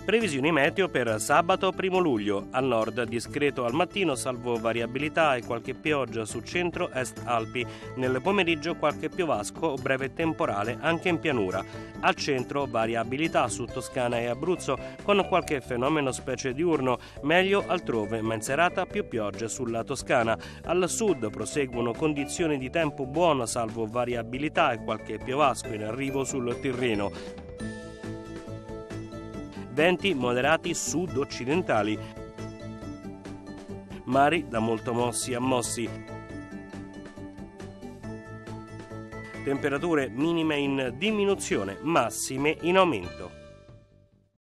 Previsioni meteo per sabato 1 luglio. Al nord discreto al mattino, salvo variabilità e qualche pioggia su centro-est Alpi. Nel pomeriggio qualche piovasco o breve temporale anche in pianura. Al centro variabilità su Toscana e Abruzzo con qualche fenomeno specie diurno, meglio altrove, ma in serata più piogge sulla Toscana. Al sud proseguono condizioni di tempo buono salvo variabilità e qualche piovasco in arrivo sul Tirreno. Venti moderati sud-occidentali, mari da molto mossi a mossi, temperature minime in diminuzione, massime in aumento.